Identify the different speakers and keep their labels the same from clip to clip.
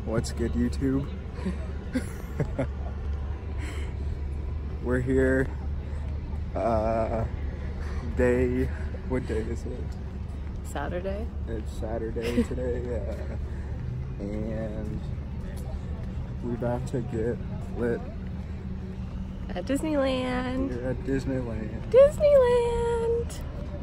Speaker 1: What's good, YouTube? We're here. What day is it?
Speaker 2: Saturday?
Speaker 1: It's Saturday today, and we're about to get lit.
Speaker 2: At Disneyland.
Speaker 1: We're at Disneyland.
Speaker 2: Disneyland!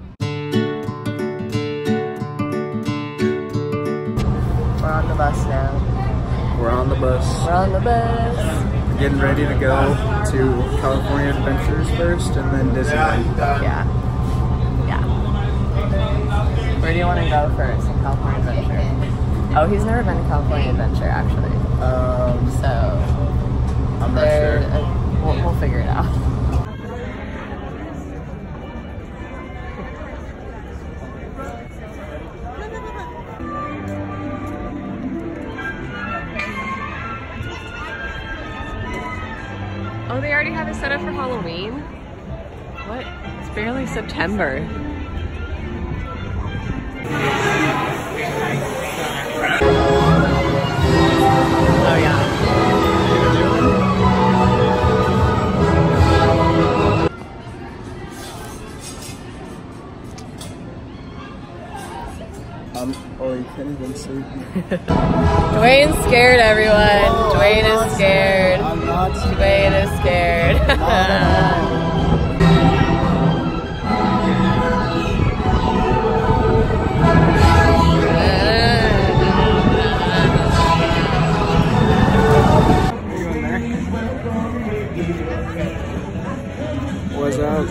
Speaker 2: We're on the bus now.
Speaker 1: We're on the bus.
Speaker 2: We're on the bus.
Speaker 1: Getting ready to go to California Adventures first and then Disneyland.
Speaker 2: Yeah. Yeah. Where do you want to go first in California Adventure? Oh, he's never been to California Adventure, actually. So,
Speaker 1: I'm not sure.
Speaker 2: We'll figure it out. Oh, they already have it set up for Halloween? What? It's barely September. Oh yeah.
Speaker 1: Oh, you can't even see me.
Speaker 2: Dwayne's scared, everyone. Dwayne is scared.
Speaker 1: I'm not scared.
Speaker 2: Dwayne is scared.
Speaker 1: What's up?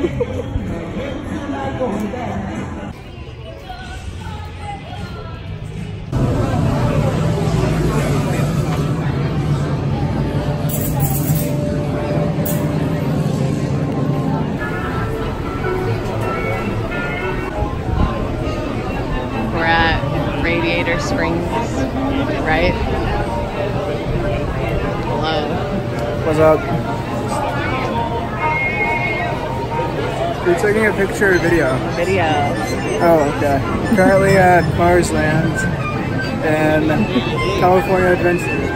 Speaker 2: We're at Radiator Springs, right? Hello.
Speaker 1: What's up? You're taking a picture or video?
Speaker 2: Video.
Speaker 1: Oh, okay. Currently at Marsland and California Adventures.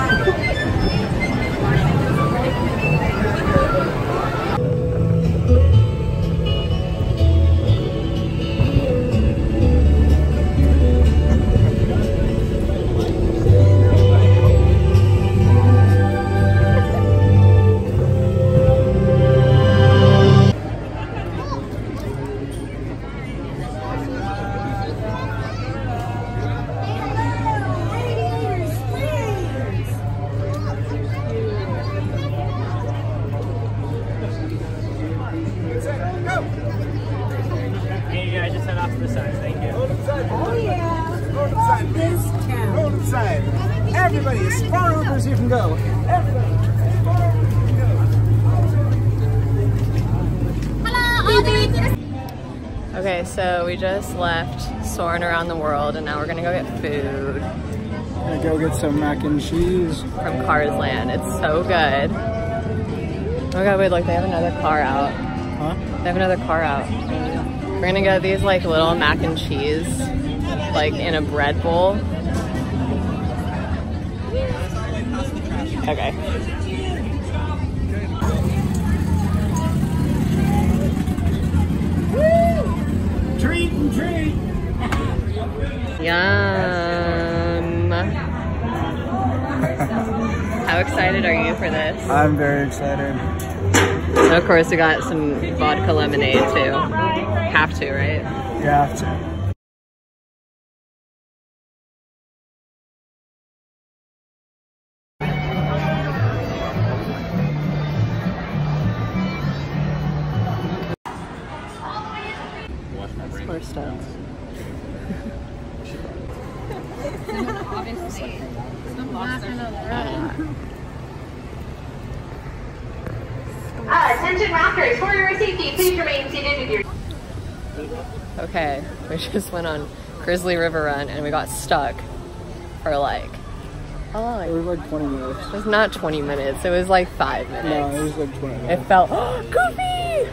Speaker 1: Everybody, as far over as you can go.
Speaker 2: Okay, so we just left soaring around the world and now we're gonna go get food.
Speaker 1: Gonna go get some mac and cheese
Speaker 2: From Cars Land. It's so good. Oh my god, wait, look, they have another car out.
Speaker 1: Huh?
Speaker 2: They have another car out. We're gonna get these like little mac and cheese, like in a bread bowl. Okay.
Speaker 1: Treat and treat.
Speaker 2: Yum. How excited are you for this?
Speaker 1: I'm very excited.
Speaker 2: So of course we got some vodka lemonade too. Have to, right?
Speaker 1: You have to.
Speaker 2: More stuff.
Speaker 3: Attention rockers, for your safety, please remain seated with your...
Speaker 2: Okay, we just went on Grizzly River Run and we got stuck for like, how long?
Speaker 1: It was like 20 minutes.
Speaker 2: It was not 20 minutes, it was like 5 minutes.
Speaker 1: No, it was like 20 minutes.
Speaker 2: It felt, oh, Goofy!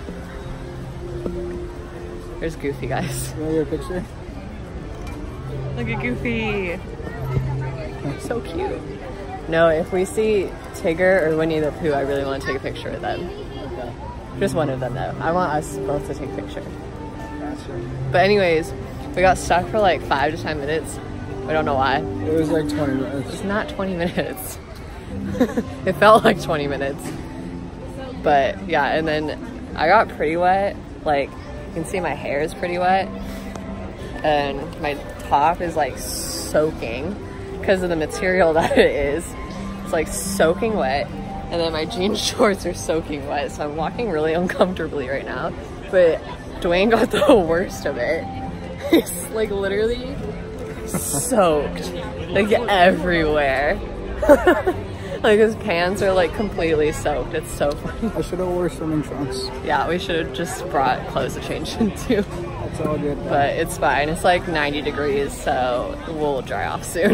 Speaker 2: There's Goofy, guys.
Speaker 1: You want to get a picture?
Speaker 2: Look at Goofy. So cute. No, if we see Tigger or Winnie the Pooh, I really want to take a picture with them.
Speaker 1: Okay.
Speaker 2: Just one of them though. I want us both to take a picture.
Speaker 1: Gotcha.
Speaker 2: But anyways, we got stuck for like 5 to 10 minutes. We don't know why.
Speaker 1: It was like 20 minutes.
Speaker 2: It's not 20 minutes. It felt like 20 minutes. But yeah, and then I got pretty wet. Like, you can see my hair is pretty wet. And my top is like soaking because of the material that it is. It's like soaking wet. And then my jean shorts are soaking wet. So I'm walking really uncomfortably right now. But Dwayne got the worst of it. He's like literally soaked, like everywhere. Like his pants are like completely soaked. It's so funny.
Speaker 1: I should have wore swimming trunks.
Speaker 2: Yeah, we should have just brought clothes to change into.
Speaker 1: That's all good though.
Speaker 2: But it's fine. It's like 90 degrees, so we'll dry off soon.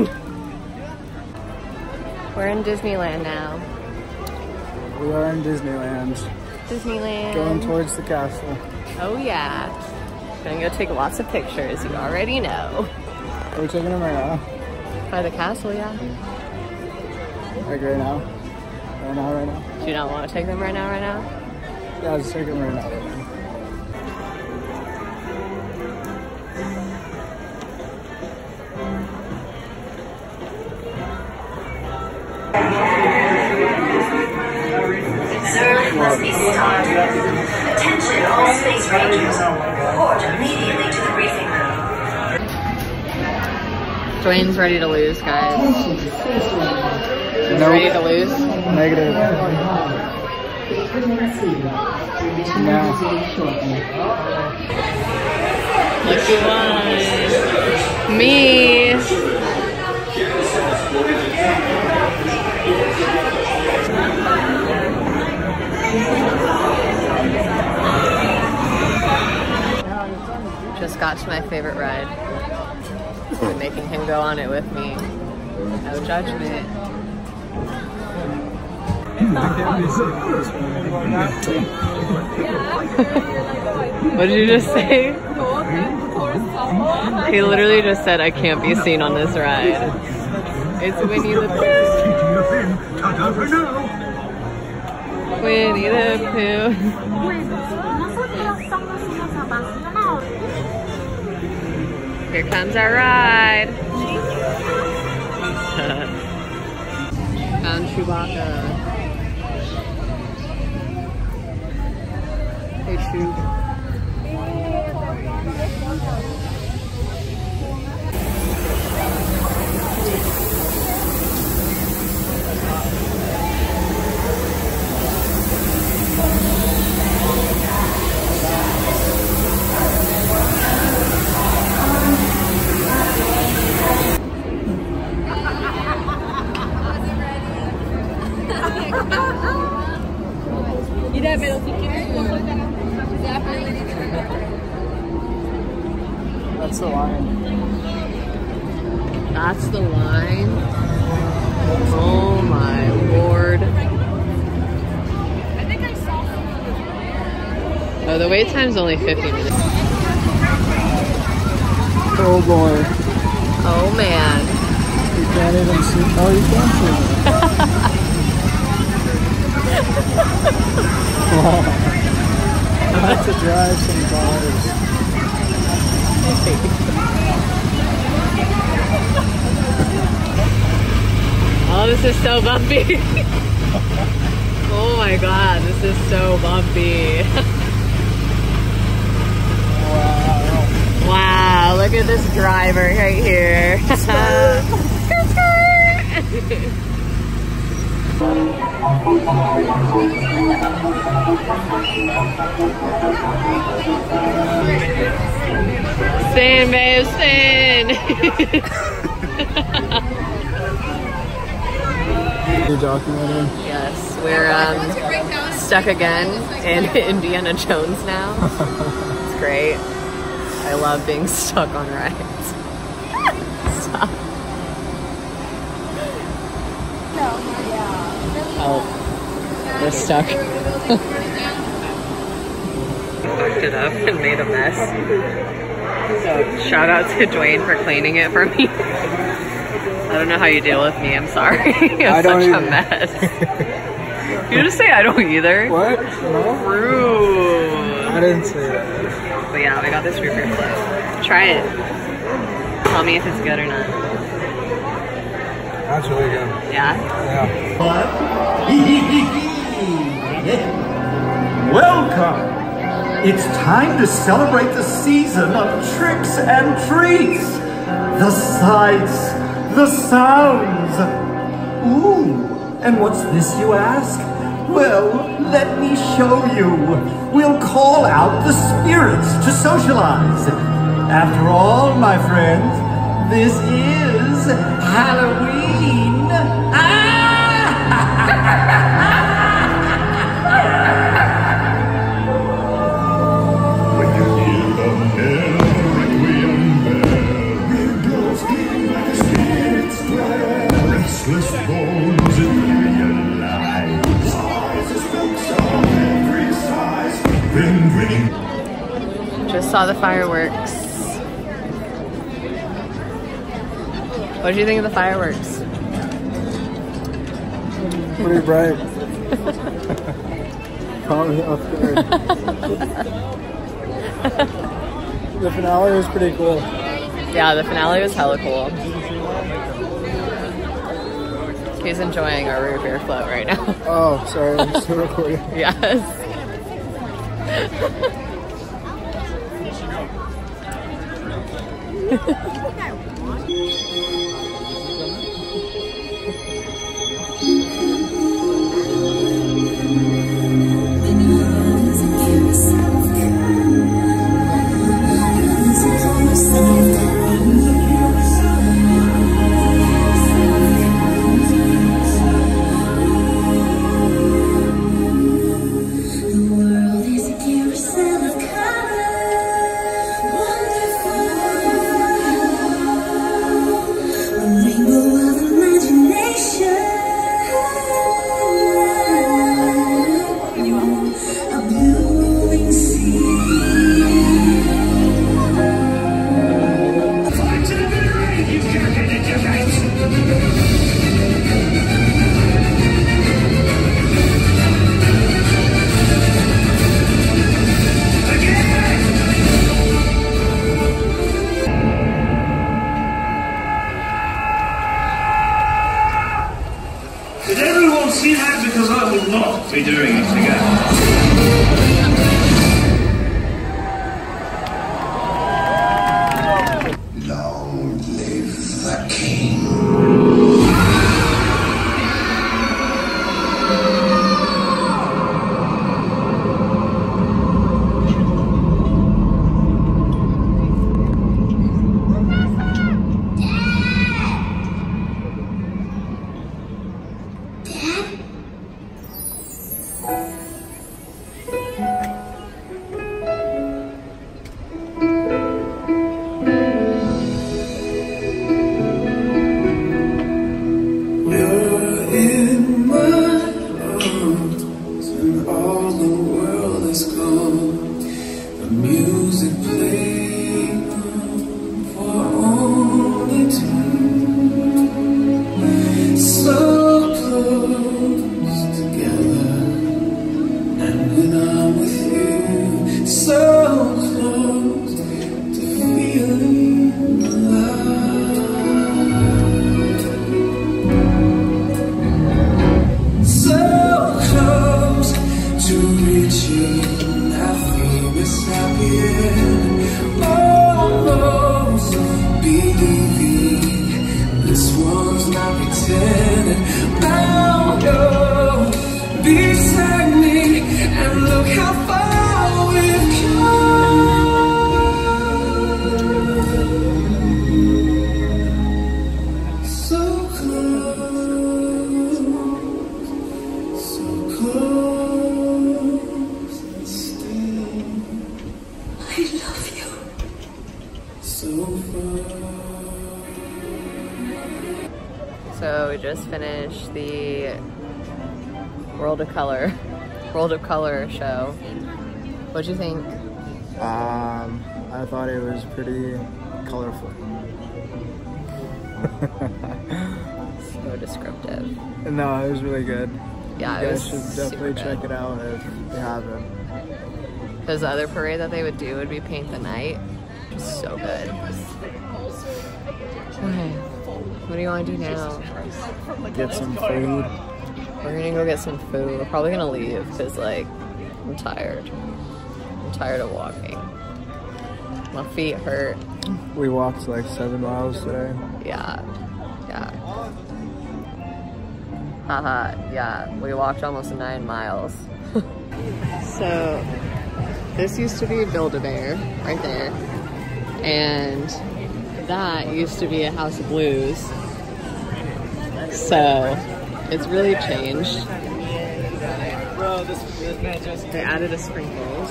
Speaker 2: We're in Disneyland now.
Speaker 1: We are in Disneyland.
Speaker 2: Disneyland.
Speaker 1: Going towards the castle.
Speaker 2: Oh yeah. Gonna go take lots of pictures, you already know.
Speaker 1: Are we taking them right now?
Speaker 2: By the castle, yeah.
Speaker 1: Like right now? Right now, right now?
Speaker 2: Do you not want to take them right now, right now?
Speaker 1: Yeah, let's take them right now, right now.
Speaker 4: Service must be started. Attention all space rangers. Report immediately to the briefing room.
Speaker 2: Dwayne's ready to lose, guys.
Speaker 1: Nope.
Speaker 2: Ready to lose?
Speaker 1: Negative. No.
Speaker 2: Look who won. Me. Just got to my favorite ride. I'm making him go on it with me. No judgment. What did you just say? He literally just said, I can't be seen on this ride. It's Winnie the Pooh. Winnie the Pooh. Here comes our ride. Found Chewbacca. Hey, Chew.
Speaker 1: That's the line.
Speaker 2: That's the line. Oh my lord. Oh, the wait time's only 50 minutes.
Speaker 1: Oh boy.
Speaker 2: Oh man.
Speaker 1: You can't even see. Oh, you can see me. I'm about to drive some cars.
Speaker 2: Oh, this is so bumpy. Oh my god, this is so bumpy. Wow, look at this driver right here. Spin, babe, spin.
Speaker 1: You're documenting?
Speaker 2: Yes, we're stuck again in Indiana Jones now. It's great. I love being stuck on rides. Stop. Oh, we're stuck. Fucked it up and made a mess. So shout out to Dwayne for cleaning it for me. don't know how you deal with me. I'm sorry. I'm
Speaker 1: don't
Speaker 2: such a
Speaker 1: either.
Speaker 2: mess. You just say I don't either.
Speaker 1: What? No?
Speaker 2: Rude.
Speaker 1: I didn't say that.
Speaker 2: But yeah, we got this root beer float. Try it. Tell me if it's good or not.
Speaker 1: That's really good.
Speaker 2: Yeah?
Speaker 1: Yeah.
Speaker 5: Welcome! It's time to celebrate the season of tricks and treats. The sights, the sounds. Ooh, and what's this, you ask? Well, let me show you. We'll call out the spirits to socialize. After all, my friends, this is Halloween.
Speaker 6: When you hear the bell, requiem bell, it goes in like a spirit's dwell. Restless bones in realize. Eyes as folks of every size. Then grinning.
Speaker 2: Just saw the fireworks. What did you think of the fireworks?
Speaker 1: Pretty bright. Caught me off guard. The finale was pretty cool.
Speaker 2: Yeah, the finale was hella cool. He's enjoying our root beer float right now.
Speaker 1: Oh, sorry, I'm still recording.
Speaker 2: Yes.
Speaker 6: Did everyone see that? Because I will not be doing it again. Long live the king.
Speaker 2: So we just finished the World of Color show. What'd you think?
Speaker 1: I thought it was pretty colorful. No, it was really good.
Speaker 2: Yeah,
Speaker 1: You
Speaker 2: it
Speaker 1: guys
Speaker 2: was
Speaker 1: should definitely
Speaker 2: super
Speaker 1: check
Speaker 2: good.
Speaker 1: it out if you haven't.
Speaker 2: Because the other parade that they would do would be Paint the Night, which was so good. Okay, what do you want to do now?
Speaker 1: Get some food.
Speaker 2: We're gonna go get some food. We're probably gonna leave because, like, I'm tired. I'm tired of walking. My feet hurt.
Speaker 1: We walked like 7 miles today.
Speaker 2: Yeah. Haha, yeah. We walked almost 9 miles. So, this used to be Build-A-Bear right there. And that used to be a House of Blues. So, it's really changed. They added a sprinkles.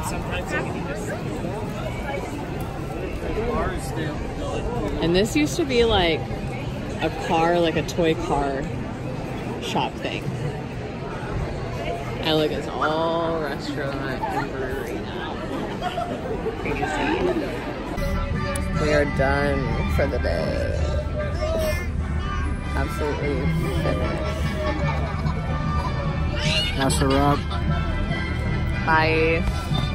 Speaker 2: And this used to be like a car, like a toy car shop thing. And look, it's all restaurant and brewery now. Crazy. We are done for the day. Absolutely finished.
Speaker 1: That's a wrap.
Speaker 2: Bye.